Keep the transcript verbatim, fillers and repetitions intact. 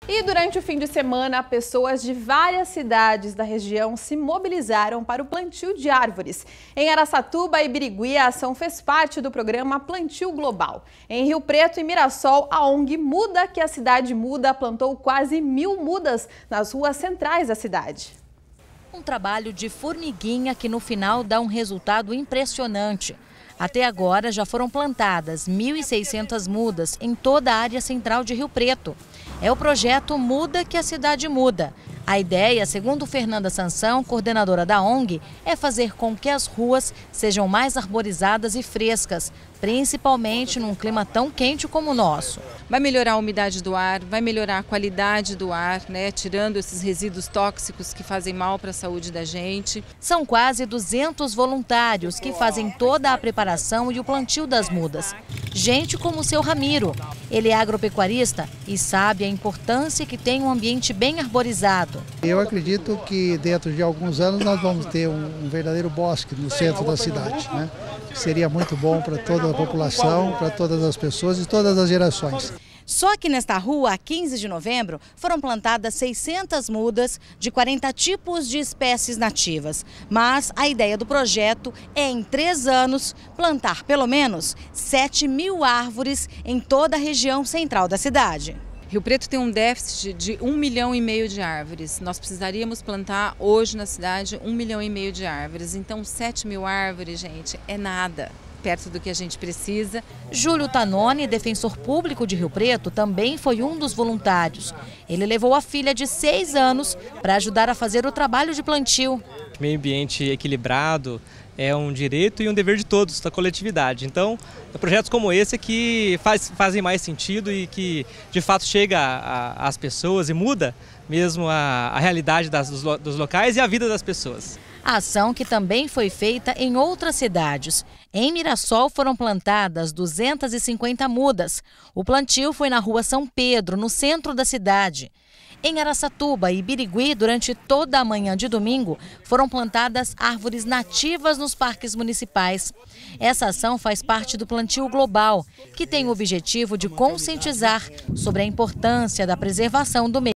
E durante o fim de semana, pessoas de várias cidades da região se mobilizaram para o plantio de árvores. Em Araçatuba e Birigui, a ação fez parte do programa Plantio Global. Em Rio Preto e Mirassol, a O N G Muda que a Cidade Muda plantou quase mil mudas nas ruas centrais da cidade. Um trabalho de formiguinha que no final dá um resultado impressionante. Até agora já foram plantadas mil e seiscentas mudas em toda a área central de Rio Preto. É o projeto Muda que a Cidade Muda. A ideia, segundo Fernanda Sansão, coordenadora da O N G, é fazer com que as ruas sejam mais arborizadas e frescas, principalmente num clima tão quente como o nosso. Vai melhorar a umidade do ar, vai melhorar a qualidade do ar, né, tirando esses resíduos tóxicos que fazem mal para a saúde da gente. São quase duzentos voluntários que fazem toda a preparação e o plantio das mudas. Gente como o seu Ramiro. Ele é agropecuarista e sabe a importância que tem um ambiente bem arborizado. Eu acredito que dentro de alguns anos nós vamos ter um, um verdadeiro bosque no centro da cidade, né? Seria muito bom para toda a população, para todas as pessoas e todas as gerações. Só que nesta rua, a quinze de novembro, foram plantadas seiscentas mudas de quarenta tipos de espécies nativas. Mas a ideia do projeto é, em três anos, plantar pelo menos sete mil árvores em toda a região central da cidade. Rio Preto tem um déficit de um milhão e meio de árvores. Nós precisaríamos plantar hoje na cidade um milhão e meio de árvores. Então, sete mil árvores, gente, é nada perto do que a gente precisa. Júlio Tanoni, defensor público de Rio Preto, também foi um dos voluntários. Ele levou a filha de seis anos para ajudar a fazer o trabalho de plantio. Meio ambiente equilibrado é um direito e um dever de todos, da coletividade. Então, projetos como esse é que faz, fazem mais sentido e que, de fato, chega às pessoas e muda mesmo a, a realidade das, dos, dos locais e a vida das pessoas. A ação que também foi feita em outras cidades. Em Mirassol foram plantadas duzentas e cinquenta mudas. O plantio foi na rua São Pedro, no centro da cidade. Em Araçatuba e Birigui, durante toda a manhã de domingo, foram plantadas árvores nativas nos parques municipais. Essa ação faz parte do Plantio Global, que tem o objetivo de conscientizar sobre a importância da preservação do meio.